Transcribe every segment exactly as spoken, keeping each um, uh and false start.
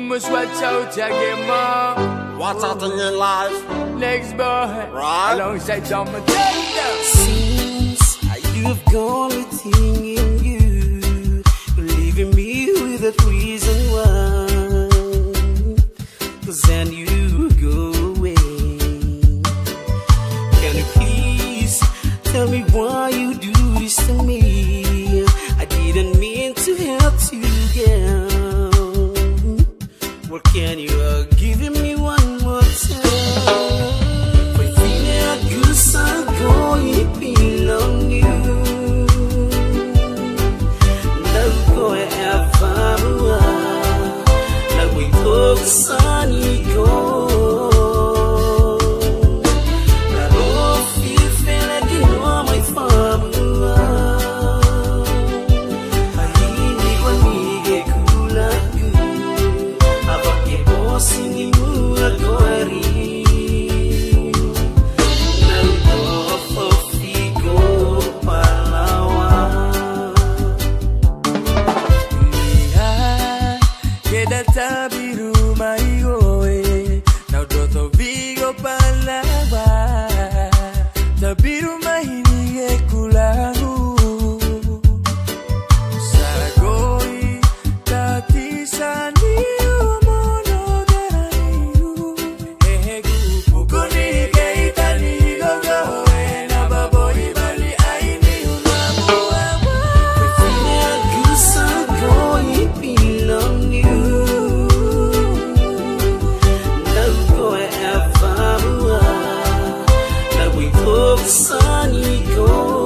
must watch out again, mom. What's happening in life? Next boy, right? Alongside John Matilda. Since you've gone within in you, leaving me with a reason why. Cause then you go away. Can you please tell me why you do this to me? I didn't mean to hurt you, girl. Well, can you uh, give me one more time? For feeling a goose I'm going belong you. Love go ever love we talk sunny go. That all feel feel like you are my father. I need one me get cool like you. Singing mood goari Naldo fofigo palawa Niha Keda tabiru maigoe Naldo fofigo palawa Tabiru mahinige kulangu Saragoi tatisani sunny go.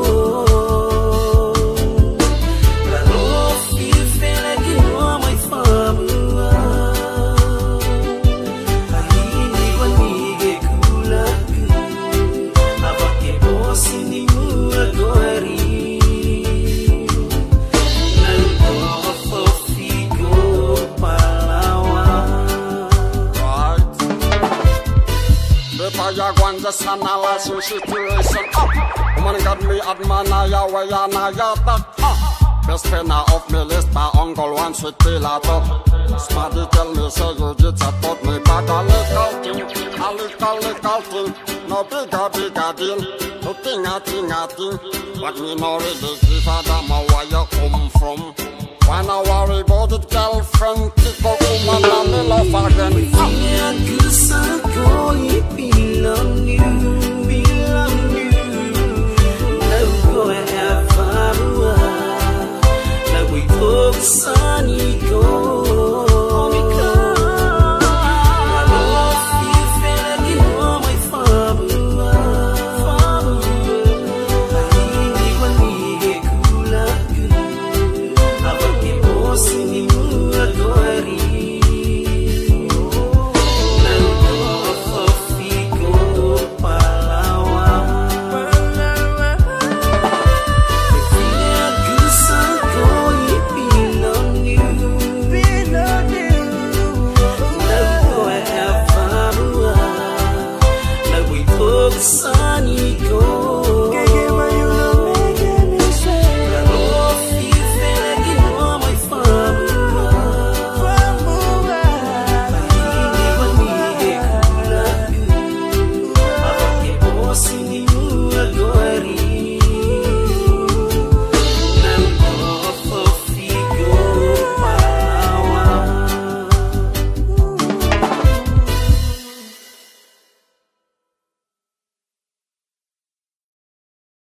That all feel feel like you are my father. I need one me get cool like you. Abake boss in the mood goari. Naldo fofigo palawa. Right. Before you go on the sun, I'll ask you situation. Woman got me at Manaya, Wayana, best friend of me list, my uncle once with Pilato. Smarty tell me, say you did support me, but a little thing, a little, little thing, no bigger, bigger deal, no thing, a thing, a thing, but me no really give a damn where you come from. When I worry about it, girlfriend, kick up woman, and me love again. Yeah, 'cause I go, it belong you.